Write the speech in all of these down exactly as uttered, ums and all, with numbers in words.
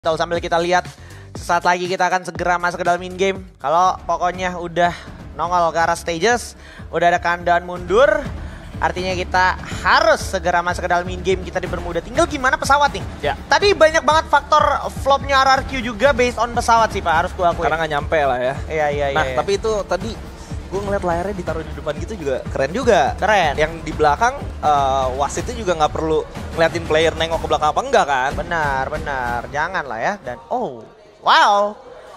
Sambil kita lihat, sesaat lagi kita akan segera masuk ke dalam in game. Kalau pokoknya udah nongol ke arah stages, udah ada countdown mundur, artinya kita harus segera masuk ke dalam in game. Kita dipermudah. Tinggal gimana pesawat nih? Ya. Tadi banyak banget faktor flopnya R R Q juga based on pesawat sih Pak, harus gua akui. Karena nggak nyampe lah ya. Iya iya iya. Nah iya. tapi itu tadi gue ngeliat layarnya ditaruh di depan gitu juga keren juga. Keren. Yang di belakang uh, wasitnya juga nggak perlu ngeliatin player nengok ke belakang apa enggak kan? Benar benar, jangan lah ya. Dan oh wow.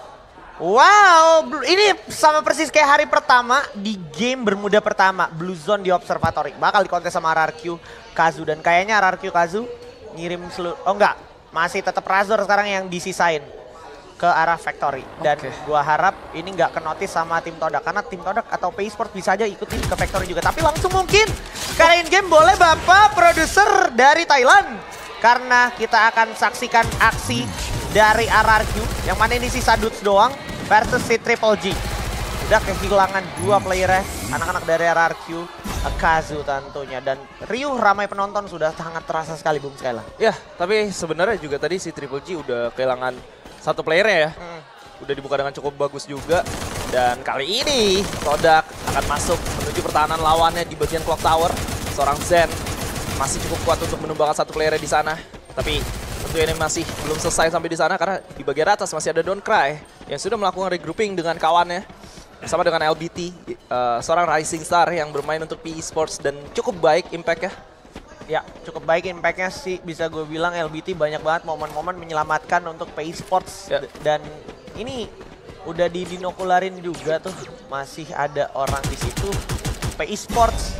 Wow, ini sama persis kayak hari pertama di game Bermuda pertama, Blue Zone di Observatory. Bakal dikontes sama R R Q, Kazu, dan kayaknya R R Q Kazu ngirim seluruh, oh enggak, masih tetap Razor sekarang yang disisain ke arah Factory. Dan okay. gua harap ini nggak ke notice sama tim Todak, karena tim Todak atau Paysport bisa aja ikutin ke Factory juga. Tapi langsung mungkin karena in game boleh Bapak produser dari Thailand, karena kita akan saksikan aksi dari R R Q yang mana ini sisa Dudes doang versus si Triple G. Udah kehilangan dua player anak-anak dari R R Q, Kazu tentunya, dan riuh ramai penonton sudah sangat terasa sekali Bung Skyla. Ya, tapi sebenarnya juga tadi si Triple G udah kehilangan satu playernya ya. Hmm. Udah dibuka dengan cukup bagus juga. Dan kali ini Todak akan masuk menuju pertahanan lawannya di bagian Clock Tower. Seorang Zen masih cukup kuat untuk menumbangkan satu playernya di sana. Tapi tentu ini masih belum selesai sampai di sana karena di bagian atas masih ada Don't Cry yang sudah melakukan regrouping dengan kawannya bersama dengan L B T, uh, seorang rising star yang bermain untuk P E Sports dan cukup baik impact-nya. Ya, cukup baik impact-nya sih, bisa gue bilang L B T banyak banget momen-momen menyelamatkan untuk P E Sports. Ya. Dan ini udah didinokularin juga tuh, masih ada orang di situ. P E Sports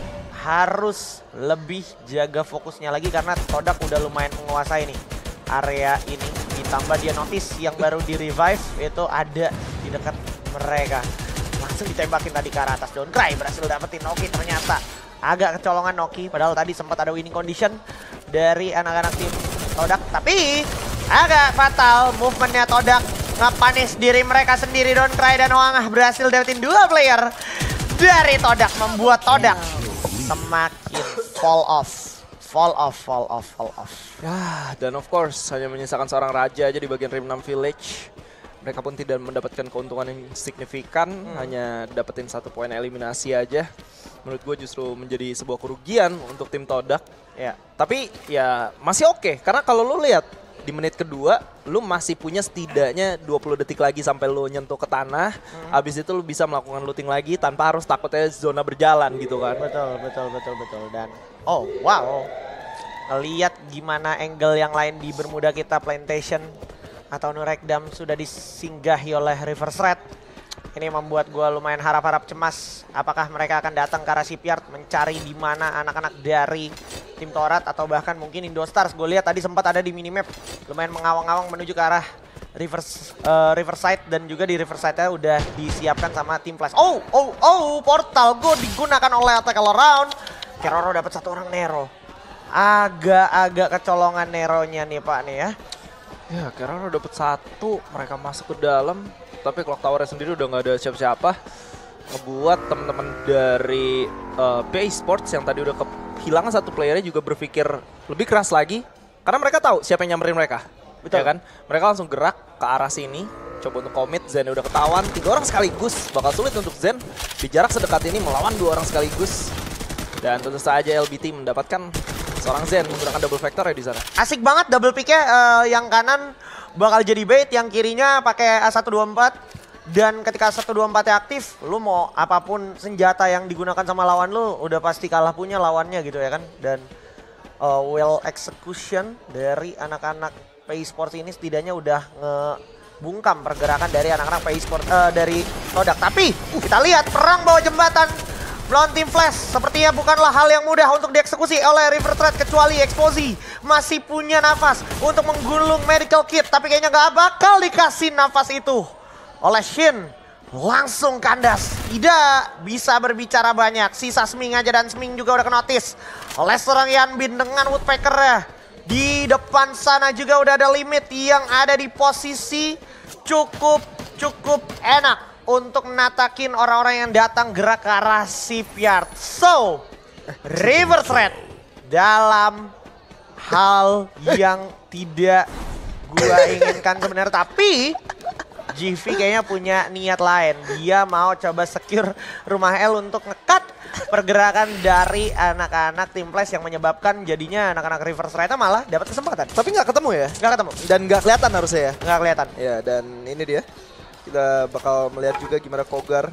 harus lebih jaga fokusnya lagi karena Todak udah lumayan menguasai nih area ini. Ditambah dia notice yang baru di revive itu ada di dekat mereka. Langsung ditembakin tadi ke arah atas. Don't Cry berhasil dapetin Noki, ternyata agak kecolongan Noki. Padahal tadi sempat ada winning condition dari anak-anak tim Todak. Tapi agak fatal movementnya Todak. Ngepanis diri mereka sendiri. Don't Cry dan Hoang berhasil dapetin dua player dari Todak. Membuat Todak semakin fall off. Fall off, fall off, fall off. Ya, dan of course hanya menyisakan seorang raja aja di bagian Rim enam Village. Mereka pun tidak mendapatkan keuntungan yang signifikan, hmm. hanya dapetin satu poin eliminasi aja. Menurut gue justru menjadi sebuah kerugian untuk tim Todak. Ya, tapi ya masih oke, okay. Karena kalau lu lihat di menit kedua, lu masih punya setidaknya dua puluh detik lagi sampai lu nyentuh ke tanah. Hmm. Habis itu lu bisa melakukan looting lagi tanpa harus takutnya zona berjalan gitu kan. Betul, betul, betul, betul. Dan oh wow, lihat gimana angle yang lain di Bermuda kita, Plantation atau Nurekdam sudah disinggahi oleh Reverse Red. Ini membuat gue lumayan harap-harap cemas. Apakah mereka akan datang ke arah shipyard mencari di mana anak-anak dari tim Torat atau bahkan mungkin Indostars. Gue lihat tadi sempat ada di minimap lumayan mengawang-awang menuju ke arah reverse uh, Riverside, dan juga di Riverside-nya udah disiapkan sama tim Flash. Oh, oh, oh, portal go digunakan oleh Attack All Around. Keroro dapat satu orang Nero. Agak-agak kecolongan Neronya nih Pak nih ya. Ya, Keroro dapat satu, mereka masuk ke dalam, tapi Clock Tower sendiri udah nggak ada siapa-siapa. Ngebuat teman-teman dari uh, P E Sports yang tadi udah kehilangan satu playernya juga berpikir lebih keras lagi, karena mereka tahu siapa yang nyamperin mereka. Betul ya kan? Mereka langsung gerak ke arah sini, coba untuk commit. Zen udah ketahuan, tiga orang sekaligus. Bakal sulit untuk Zen di jarak sedekat ini melawan dua orang sekaligus. Dan tentu saja L B T mendapatkan seorang Zen menggunakan double vector ya di sana. Asik banget double pick-nya, uh, yang kanan bakal jadi bait, yang kirinya pakai A satu dua empat. Dan ketika A satu dua empat-nya aktif, lu mau apapun senjata yang digunakan sama lawan lu udah pasti kalah punya lawannya gitu ya kan. Dan uh, well execution dari anak-anak P E Sports ini setidaknya udah ngebungkam pergerakan dari anak-anak P E Sports uh, dari Todak. Tapi uh, kita lihat perang bawah jembatan melawan tim Flash sepertinya bukanlah hal yang mudah untuk dieksekusi oleh River Threat, kecuali Exposi masih punya nafas untuk menggulung medical kit, tapi kayaknya gak bakal dikasih nafas itu oleh Shin. Langsung kandas, tidak bisa berbicara banyak, sisa Sming aja, dan Sming juga udah kenotis oleh seorang Yanbin dengan Woodpecker-nya. Di depan sana juga udah ada limit yang ada di posisi cukup cukup enak untuk natakin orang-orang yang datang gerak ke arah shipyard. So, River Threat dalam hal yang tidak gua inginkan sebenarnya, tapi G V kayaknya punya niat lain. Dia mau coba secure rumah L untuk ngekat pergerakan dari anak-anak tim Flash yang menyebabkan jadinya anak-anak Reverse Ride malah dapat kesempatan. Tapi nggak ketemu ya? Nggak ketemu. Dan nggak kelihatan harusnya ya? Nggak kelihatan. Ya, dan ini dia. Kita bakal melihat juga gimana Kogar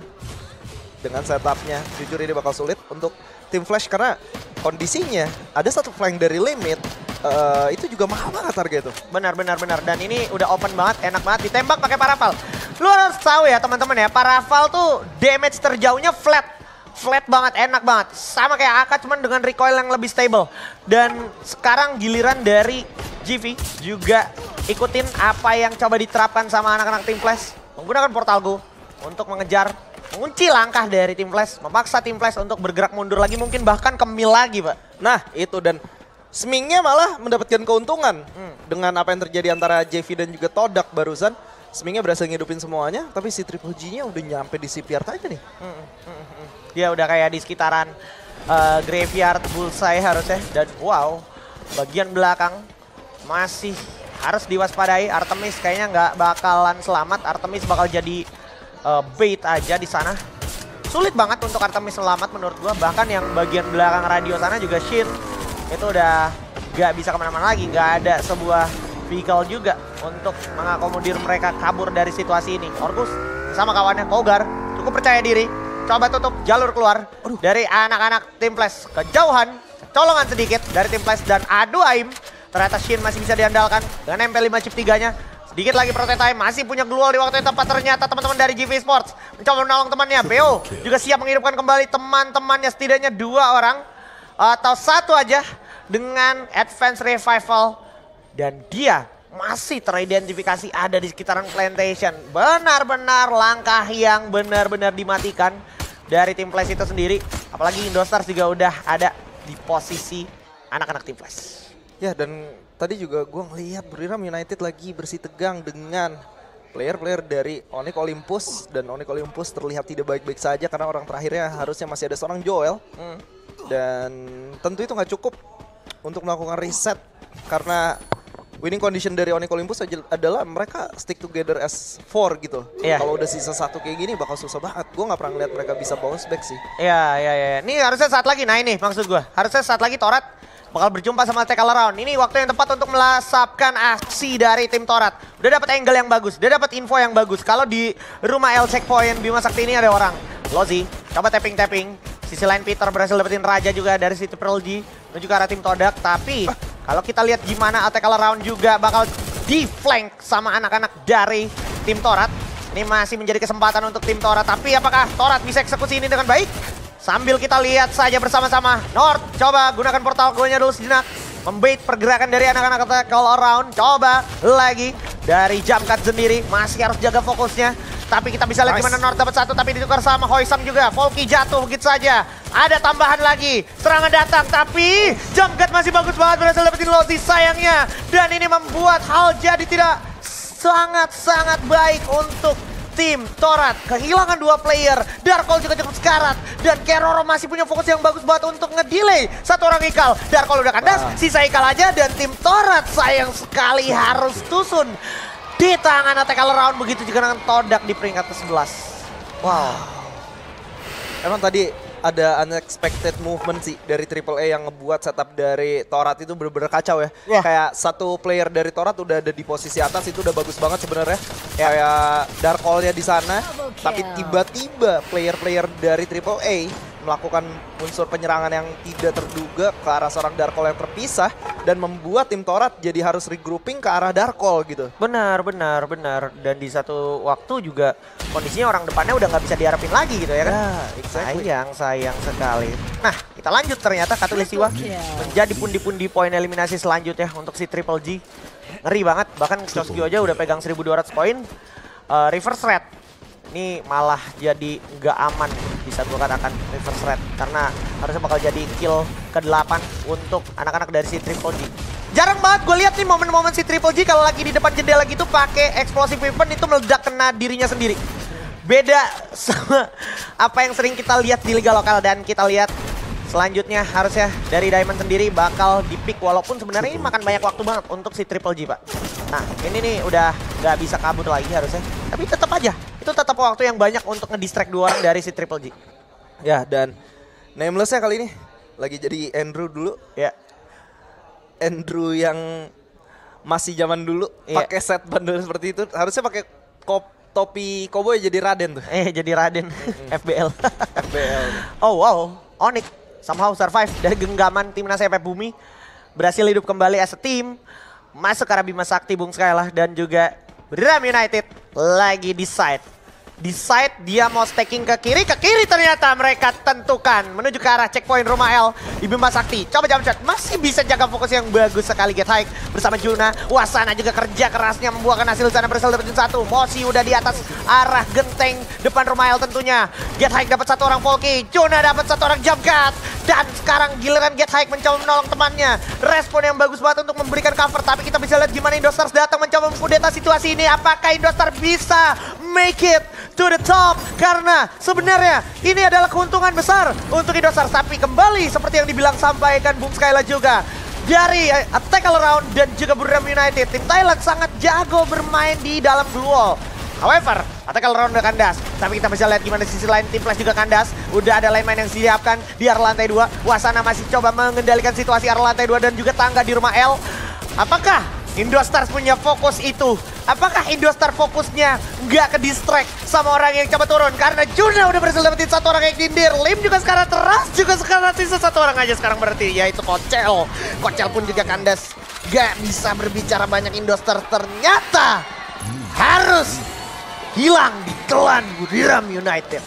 dengan setupnya. Jujur ini bakal sulit untuk tim Flash karena kondisinya ada satu flank dari limit. Uh, itu juga mahal banget harga itu. Benar, benar, benar. Dan ini udah open banget, enak banget. Ditembak pakai Parafal. Lu harus tahu ya teman-teman ya, Parafal tuh damage terjauhnya flat. Flat banget, enak banget. Sama kayak Aka, cuman dengan recoil yang lebih stable. Dan sekarang giliran dari G V juga ikutin apa yang coba diterapkan sama anak-anak tim Flash. Menggunakan Portal Go untuk mengejar, mengunci langkah dari tim Flash. Memaksa tim Flash untuk bergerak mundur lagi, mungkin bahkan ke mil lagi, Pak. Nah, itu dan Smingnya malah mendapatkan keuntungan hmm. dengan apa yang terjadi antara J V dan juga Todak barusan. Smingnya berhasil ngidupin semuanya, tapi si Triple G-nya udah nyampe di shipyard aja nih. Hmm, hmm, hmm. Dia udah kayak di sekitaran uh, graveyard bullseye harusnya. Dan wow, bagian belakang masih harus diwaspadai. Artemis kayaknya nggak bakalan selamat. Artemis bakal jadi uh, bait aja di sana. Sulit banget untuk Artemis selamat menurut gua. Bahkan yang bagian belakang radio sana juga Shin. Itu udah gak bisa kemana-mana lagi, gak ada sebuah vehicle juga untuk mengakomodir mereka kabur dari situasi ini. Orkus sama kawannya Kogar cukup percaya diri, coba tutup jalur keluar Aduh. dari anak-anak tim Flash. Kejauhan, colongan sedikit dari tim Flash dan adu aim. Ternyata Shin masih bisa diandalkan dengan M P lima chip tiganya. Sedikit lagi Protect Time, masih punya Gluol di waktu yang tepat. Ternyata teman-teman dari G V Sports mencoba menolong temannya. B O juga siap menghidupkan kembali teman-temannya, setidaknya dua orang atau satu aja dengan Advance Revival. Dan dia masih teridentifikasi ada di sekitaran Plantation. Benar-benar langkah yang benar-benar dimatikan dari tim Flash itu sendiri. Apalagi Indostars juga udah ada di posisi anak-anak tim Flash. Ya, dan tadi juga gue ngelihat Buriram United lagi bersih tegang dengan player-player dari Onyx Olympus. Dan Onyx Olympus terlihat tidak baik-baik saja karena orang terakhirnya harusnya masih ada seorang Joel. Hmm. Dan tentu itu nggak cukup untuk melakukan reset karena winning condition dari Onyx Olympus adalah mereka stick together as four gitu. Yeah. Kalau udah sisa satu kayak gini bakal susah banget. Gue nggak pernah ngeliat mereka bisa bounce back sih. Iya, iya, iya. Ini harusnya saat lagi, nah ini maksud gue. Harusnya saat lagi Torat bakal berjumpa sama Take All Around. Ini waktu yang tepat untuk melasapkan aksi dari tim Torat. Udah dapat angle yang bagus, udah dapat info yang bagus. Kalau di rumah L checkpoint Bima Sakti ini ada orang. Lozi, coba tapping-tapping. Sisi lain Peter berhasil dapetin Raja juga dari si Triple G menuju ke arah tim Todak. Tapi ah. kalau kita lihat gimana Attack All Around juga bakal di-flank sama anak-anak dari tim Torat. Ini masih menjadi kesempatan untuk tim Torat. Tapi apakah Torat bisa eksekusi ini dengan baik? Sambil kita lihat saja bersama-sama. North coba gunakan portal go-nya dulu sejenak. Membait pergerakan dari anak-anak Attack All Around. Coba lagi dari Jamkat sendiri. Masih harus jaga fokusnya. Tapi kita bisa lihat nice. Gimana North dapat satu tapi ditukar sama Hoysam juga. Volky jatuh begitu saja. Ada tambahan lagi. Serangan datang tapi Jamkat masih bagus banget berhasil dapetin Lozi sayangnya. Dan ini membuat hal jadi tidak sangat-sangat baik untuk tim Torat. Kehilangan dua player. Darkol juga cukup sekarat. Dan Keroro masih punya fokus yang bagus banget untuk ngedelay satu orang Ikal. Darkol udah kandas, wow. Sisa Ikal aja. Dan tim Torat sayang sekali harus tusun di tangan Attack All Around. Begitu juga dengan Todak di peringkat ke sebelas. Wow. Emang tadi ada unexpected movement sih dari Triple A yang ngebuat setup dari Torat itu bener-bener kacau ya. Yeah. Kayak satu player dari Torat udah ada di posisi atas itu udah bagus banget sebenarnya. Yeah. Kayak Darkol-nya di sana, tapi tiba-tiba player-player dari Triple A melakukan unsur penyerangan yang tidak terduga ke arah seorang Darkol yang terpisah dan membuat tim Torat jadi harus regrouping ke arah Darkol gitu. Benar, benar, benar. Dan di satu waktu juga kondisinya orang depannya udah nggak bisa diharapin lagi gitu ya kan? Nah, exactly. Sayang, sayang sekali. Nah, kita lanjut ternyata Katulisiwa menjadi pundi-pundi poin eliminasi selanjutnya untuk si Triple G. Ngeri banget, bahkan Chosgyo aja udah pegang seribu dua ratus poin. Uh, reverse red. Ini malah jadi nggak aman bisa gue katakan reverse red. Karena harusnya bakal jadi kill ke delapan untuk anak-anak dari si Triple G. Jarang banget gue lihat nih momen-momen si Triple G kalau lagi di depan jendela gitu pakai explosive weapon itu meledak kena dirinya sendiri. Beda sama apa yang sering kita lihat di liga lokal. Dan kita lihat selanjutnya harusnya dari Diamond sendiri bakal di pick. Walaupun sebenarnya ini makan banyak waktu banget untuk si Triple G, Pak. Nah, ini nih udah nggak bisa kabur lagi harusnya. Tapi tetap aja, itu tetap waktu yang banyak untuk ngedistract dua orang dari si Triple G. Ya, dan Nameless-nya kali ini lagi jadi Andrew dulu. Ya. Andrew yang masih zaman dulu Iya. pakai set bandel seperti itu. Harusnya pakai kop, topi cowboy jadi Raden tuh. Eh, jadi Raden F B L. F B L. Oh wow, Onyx somehow survive dari genggaman timnas E P Bumi. Berhasil hidup kembali as a team. Masuk ke arah Bima Sakti Bung Skyla dan juga Buriram United lagi di side. Di side dia mau stacking ke kiri, ke kiri ternyata mereka tentukan. Menuju ke arah checkpoint rumah L di Bima Sakti. Coba jump shot, masih bisa jaga fokus yang bagus sekali Get High bersama Juna. Wasana juga kerja kerasnya membuahkan hasil sana berhasil dapetin satu. Mosi udah di atas arah genteng depan rumah L tentunya. Get High dapat satu orang Polki, Juna dapat satu orang jump cut. Dan sekarang giliran Get High mencoba menolong temannya. Respon yang bagus banget untuk memberikan cover. Tapi kita bisa lihat gimana Indostars datang mencoba mengkudeta situasi ini. Apakah Indostars bisa make it to the top? Karena sebenarnya ini adalah keuntungan besar untuk Indostars. Tapi kembali seperti yang dibilang sampaikan Bung Skyla juga. Dari uh, attack all around dan juga Buriram United. Tim Thailand sangat jago bermain di dalam blue wall. However, attack all around udah kandas. Tapi kita bisa lihat gimana sisi lain tim Flash juga kandas. Udah ada line-main yang disiapkan di arah lantai dua. Wasana masih coba mengendalikan situasi arah lantai dua dan juga tangga di rumah L. Apakah Indostars punya fokus itu? Apakah Indostars fokusnya nggak ke distract sama orang yang coba turun? Karena Juna udah berhasil dapetin satu orang yang dindir. Lim juga sekarang teras, juga sekarang sisa satu orang aja sekarang berarti. Yaitu Kocel. Kocel pun juga kandas. Gak bisa berbicara banyak Indostars. Ternyata harus hilang di telan Buriram United.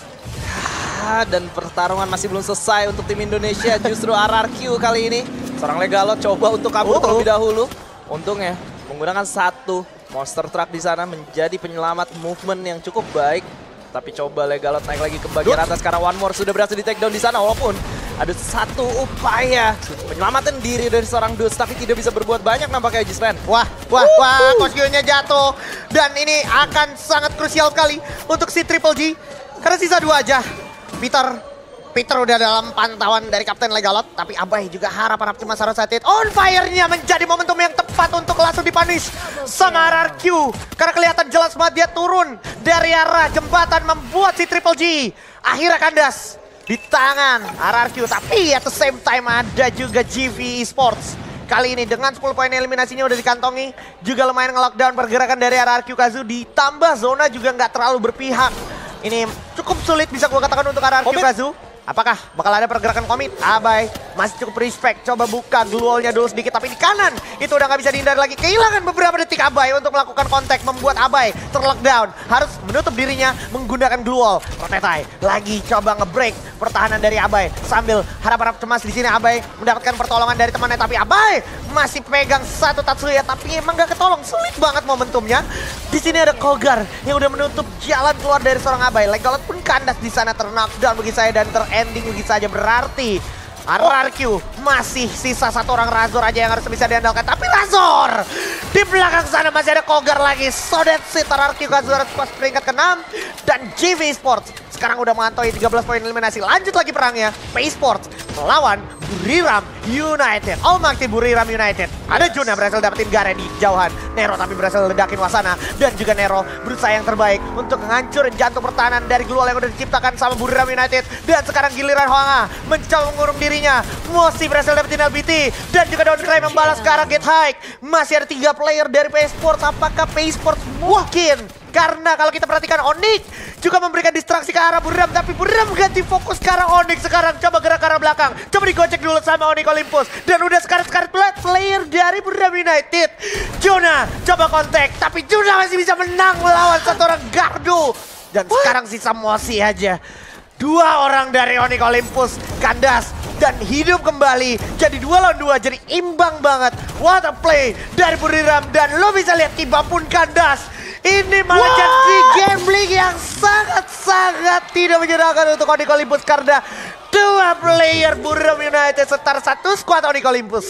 Ah, dan pertarungan masih belum selesai untuk tim Indonesia. Justru R R Q kali ini. Seorang Legalot coba untuk kabur Oh, oh. terlebih dahulu. Untungnya menggunakan satu monster truck di sana menjadi penyelamat movement yang cukup baik. Tapi coba Legalot naik lagi ke bagian atas karena One More sudah berhasil di take down di sana. Walaupun ada satu upaya penyelamatan diri dari seorang Dus, tapi tidak bisa berbuat banyak nampaknya Jispen. Wah, wah, wah, Koshio-nya jatuh. Dan ini akan sangat krusial sekali untuk si Triple G. Karena sisa dua aja. Peter, Peter udah dalam pantauan dari Kapten Legalot. Tapi Abai juga harap-harap cuma Sarah Satit. On fire-nya menjadi momentum yang tepat untuk langsung dipunish sama R R Q. Karena kelihatan jelas banget dia turun dari arah jembatan membuat si Triple G akhirnya kandas di tangan R R Q. Tapi at the same time ada juga G V Esports. Kali ini dengan sepuluh poin eliminasinya udah dikantongi. Juga lumayan nge-lockdown pergerakan dari R R Q Kazu. Ditambah zona juga nggak terlalu berpihak. Ini cukup sulit bisa gue katakan untuk R R Q Komit. Kazu. Apakah bakal ada pergerakan komit? Abai masih cukup respect. Coba buka glue-nya dulu sedikit. Tapi di kanan itu udah nggak bisa dihindari lagi. Kehilangan beberapa detik Abai untuk melakukan kontak. Membuat Abai terlockdown. Harus menutup dirinya menggunakan glue wall. Rotetai lagi coba nge-break pertahanan dari Abai. Sambil harap-harap cemas di sini Abai mendapatkan pertolongan dari temannya. Tapi Abai masih pegang satu Tatsuya. Tapi emang gak ketolong. Sulit banget momentumnya. Di sini ada Kogar yang udah menutup jalan keluar dari seorang Abai. Legalot pun kandas di sana, ter-knockdown bagi saya dan ter-ending begitu saja. Berarti R R Q masih sisa satu orang Razor aja yang harus bisa diandalkan. Tapi Razor di belakang sana masih ada Kogar lagi. So that's it, R R Q Kazuhara pas peringkat keenam. Dan G V Esports sekarang udah mengantoi tiga belas poin eliminasi. Lanjut lagi perangnya. P Esports melawan Buriram United. Oh, Makti Buriram United. Ada Juna berhasil dapetin Garen di jauhan. Nero tapi berhasil ledakin Wasana. Dan juga Nero berusaha yang terbaik untuk menghancurin jantung pertahanan dari glue yang udah diciptakan sama Buriram United. Dan sekarang giliran Hwanga mencoba mengurung dirinya. Mosi berhasil dapetin L B T. Dan juga Downcry membalas ke arah Get High. Masih ada tiga player dari P Esports. Apakah P Esports mungkin? Karena kalau kita perhatikan Onyx juga memberikan distraksi ke arah Buriram. Tapi Buriram ganti fokus ke arah Onyx sekarang. Coba gerak ke arah belakang. Coba digocek dulu sama Onyx Olympus. Dan udah sekarat-sekarat player dari Buriram United. Juna coba kontak. Tapi Juna masih bisa menang melawan satu orang Gardu. Dan What? sekarang sisa Mosi aja. Dua orang dari Onyx Olympus kandas. Dan hidup kembali. Jadi dua lawan dua. Jadi imbang banget. What a play dari Buriram. Dan lo bisa lihat Tiba pun kandas. Ini malah What? jadi gambling yang sangat-sangat tidak menyenangkan untuk Onyx Olympus. Karena dua player Buriram United setara satu squad Onyx Olympus.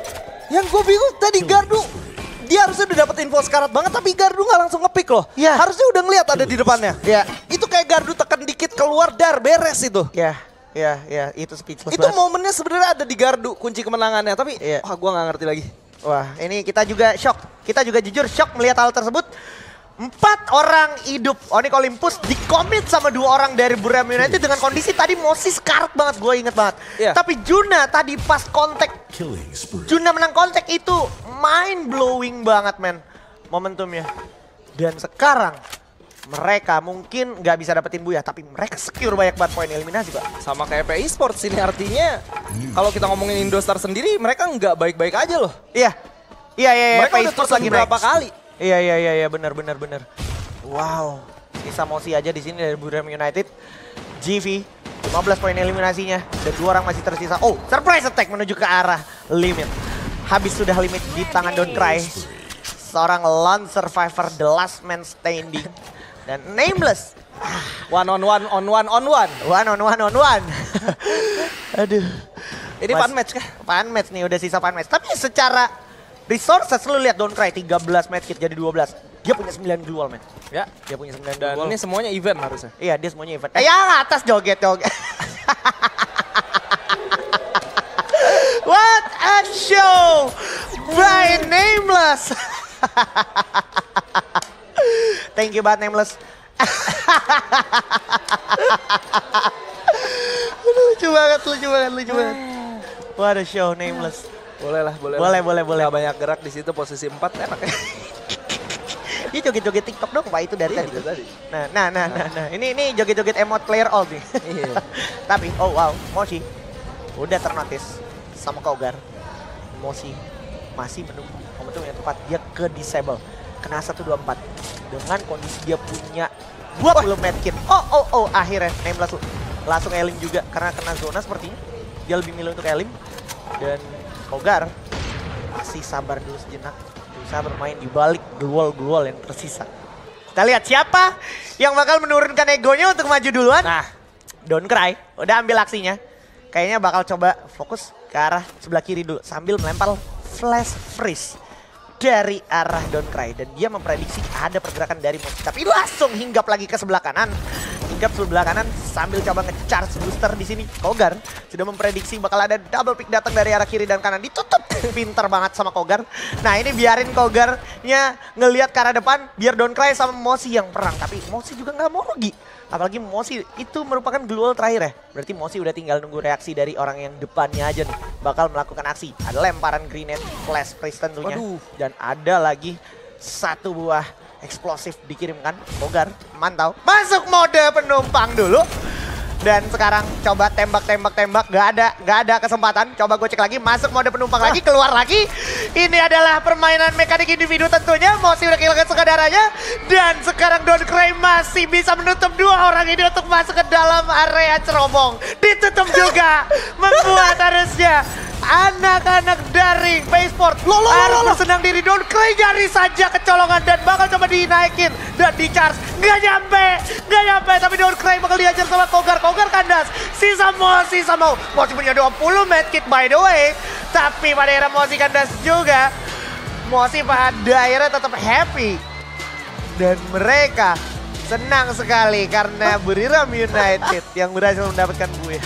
Yang gue bingung tadi Gardu, dia harusnya udah dapet info sekarat banget tapi Gardu gak langsung nge-pick loh. Ya. Harusnya udah ngeliat ada di depannya. Ya. Itu kayak Gardu tekan dikit keluar dar beres itu. Ya, ya, ya, itu speechless Itu banget. momennya sebenarnya ada di Gardu kunci kemenangannya tapi Iya. wah gue gak ngerti lagi. Wah, ini kita juga shock. Kita juga jujur shock melihat hal tersebut. Empat orang hidup Onyx Olympus dikomit sama dua orang dari Buriram United dengan kondisi tadi Mosi sekarat banget, gue inget banget. Yeah. Tapi Juna tadi pas kontak, Juna menang kontak itu mind blowing banget men momentumnya. Dan sekarang mereka mungkin nggak bisa dapetin Booyah, tapi mereka secure banyak banget poin eliminasi Pak. Sama kayak P I Sports ini artinya kalau kita ngomongin Indostar sendiri mereka nggak baik-baik aja loh. Iya, iya, iya. iya. Mereka P I udah Sports terus lagi berapa naik. kali. Iya iya iya iya benar benar benar. Wow, sisa Mosi aja di sini dari Buriram United. G V lima belas poin eliminasinya dan dua orang masih tersisa. Oh, surprise attack menuju ke arah limit. Habis sudah limit di tangan Don't Cry. Seorang lone survivor, the last man standing. Dan Nameless. One on one on one on one. One on one on one. Aduh. Ini Mas- fun match kah? Fun match nih, udah sisa fun match. Tapi secara resources lu lihat Don't Cry tiga belas medkit jadi dua belas. Dia punya sembilan global man. Ya. Dia punya sembilan Dan global. ini semuanya event harusnya. Iya, dia semuanya event. Eh, yang atas joget-joget. What a show by Nameless. Thank you banget Nameless. Lucu banget, lucu banget, lucu banget. What a show Nameless. Boleh lah, boleh. Boleh, lah. boleh, boleh. Nggak banyak gerak di situ posisi empat enak ya. Dia joget-joget TikTok dong Pak itu dari Iya, tadi. dari tadi. Nah, nah, nah, nah, nah. Ini ini joget-joget emot player old nih. Iya. Tapi oh wow, Moshi udah ternotis sama Kogar. Moshi masih menunggu momentum yang tepat, dia ke disable. Kena satu dua empat dengan kondisi dia punya dua puluh medkit. Oh oh oh akhirnya Nameless langsung elim juga karena kena zona sepertinya. Dia lebih milih untuk elim dan Kogar masih sabar dulu sejenak. Bisa bermain di balik glual-glual yang tersisa. Kita lihat siapa yang bakal menurunkan egonya untuk maju duluan. Nah, Don't Cry udah ambil aksinya. Kayaknya bakal coba fokus ke arah sebelah kiri dulu sambil melempar flash freeze dari arah Don't Cry. Dan dia memprediksi ada pergerakan dari Mosi. Tapi langsung hinggap lagi ke sebelah kanan. Hinggap sebelah kanan sambil coba nge-charge booster di sini. Kogar sudah memprediksi bakal ada double pick datang dari arah kiri dan kanan. Ditutup. Pinter banget sama Kogar. Nah ini biarin Kogarnya ngelihat ke arah depan. Biar Don't Cry sama Mosi yang perang. Tapi Mosi juga nggak mau rugi. Apalagi Mosi itu merupakan glual terakhir ya. Berarti Mosi udah tinggal nunggu reaksi dari orang yang depannya aja nih. Bakal melakukan aksi. Ada lemparan grenade, flash freeze tentunya. Waduh. Dan ada lagi satu buah eksplosif dikirimkan. Kogar mantau. Masuk mode penumpang dulu. Dan sekarang coba tembak-tembak-tembak. Gak ada, gak ada kesempatan. Coba gue cek lagi. Masuk mode penumpang lagi, keluar lagi. Ini adalah permainan mekanik individu tentunya. Mosi udah kehilangan sekadarannya. Dan sekarang Don't Cry masih bisa menutup dua orang ini untuk masuk ke dalam area cerobong. Ditutup juga. Membuat harusnya anak-anak dari P I Sport harus bersenang diri. Don't Cry nyari saja kecolongan dan bakal coba dinaikin dan di charge. Nggak nyampe, nggak nyampe. Tapi Don't Cry bakal diajar sama Kogar. Kogar kandas. Sisa Mosi sama Mosi punya dua puluh medkit by the way. Tapi pada era Mosi kandas juga. Mosi pada akhirnya tetap happy. Dan mereka senang sekali karena Buriram United yang berhasil mendapatkan Booyah.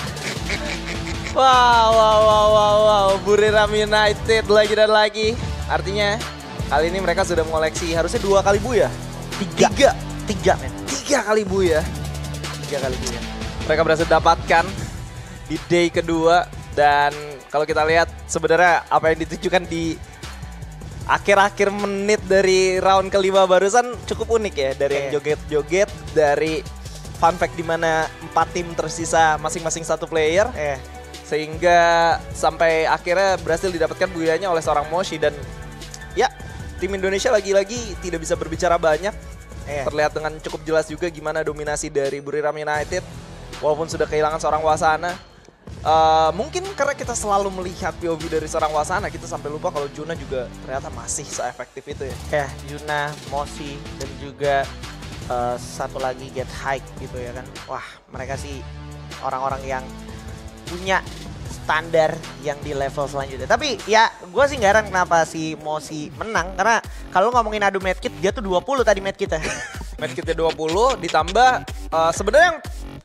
Wow, wow, wow, wow, wow. Buriram United lagi dan lagi. Artinya kali ini mereka sudah mengoleksi harusnya dua kali Booyah. Tiga. Tiga, Tiga men. Tiga kali Booyah. Tiga kali Booyah. Mereka berhasil dapatkan di day kedua. Dan kalau kita lihat sebenarnya apa yang ditunjukkan di akhir-akhir menit dari round kelima barusan cukup unik ya. Dari yang Iya. joget-joget, dari fun fact di mana empat tim tersisa masing-masing satu player. Eh, Sehingga sampai akhirnya berhasil didapatkan Booyahnya oleh seorang Moshi. Dan ya tim Indonesia lagi-lagi tidak bisa berbicara banyak. eh. Terlihat dengan cukup jelas juga gimana dominasi dari Buriram United. Walaupun sudah kehilangan seorang Wasana. Uh, mungkin karena kita selalu melihat P O V dari seorang Wasana, kita sampai lupa kalau Juna juga ternyata masih se-efektif itu ya. Ya, Juna, Mosi, dan juga uh, satu lagi Get High gitu ya kan. Wah, mereka sih orang-orang yang punya standar yang di level selanjutnya. Tapi ya gue sih nggak heran kenapa si Mosi menang. Karena kalau ngomongin adu medkit, dia tuh dua puluh tadi medkitnya. Medkitnya dua puluh ditambah uh, sebenarnya yang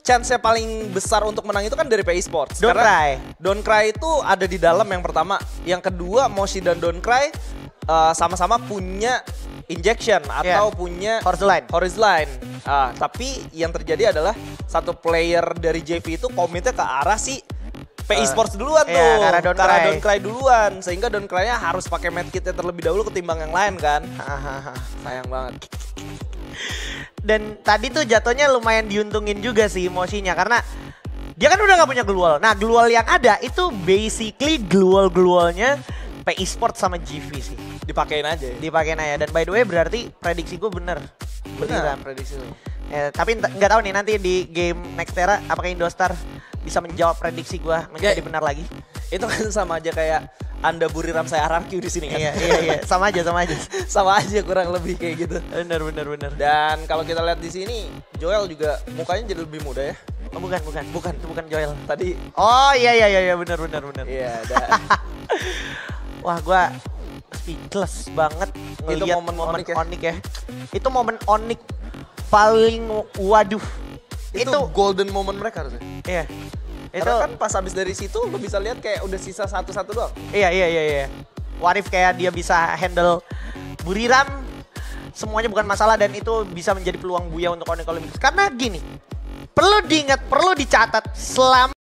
chance-nya paling besar untuk menang itu kan dari P I Sports. Don't Karena Cry. Don't Cry itu ada di dalam yang pertama. Yang kedua, Moshi dan Don't Cry uh, sama-sama punya injection atau Yeah. punya Horizon. Horizon. Ah, tapi yang terjadi adalah satu player dari J V itu komitnya ke arah si P I Uh, Sports duluan iya, tuh. ke arah Don't Ke arah Cry. Don't Cry duluan. Sehingga Don't Cry-nya harus pakai medkitnya terlebih dahulu ketimbang yang lain kan. Hahaha. Sayang banget. Dan tadi tuh jatuhnya lumayan diuntungin juga sih Moshinya karena dia kan udah nggak punya glual. Nah glual yang ada itu basically glual-glualnya P I Sports sama G V sih. Dipakein aja ya. Dipakein aja. Dan by the way berarti prediksi gue bener. Benar Beneran. prediksi lu. Ya, tapi ent- nggak tahu nih nanti di game Nextera apakah Indostar bisa menjawab prediksi gue menjadi Ya. benar lagi. Itu kan sama aja kayak Anda Buriram saya R R Q di sini kan. Iya iya iya sama aja sama aja. Sama aja kurang lebih kayak gitu. Bener bener bener. Dan kalau kita lihat di sini, Joel juga mukanya jadi lebih muda ya. Oh, bukan bukan bukan itu bukan Joel. Tadi Oh iya iya iya iya bener bener bener. iya dan Wah gua speechless banget Itu ngeliat momen momen Onyx ya? Onyx ya. Itu momen Onyx paling waduh. itu, Itu, golden moment mereka harusnya. iya. Itu Karena kan pas habis dari situ lu bisa lihat kayak udah sisa satu-satu doang. iya iya iya iya. What if kayak dia bisa handle Buriram semuanya bukan masalah dan itu bisa menjadi peluang Buya untuk Onyx Olympics. Karena gini, perlu diingat, perlu dicatat selama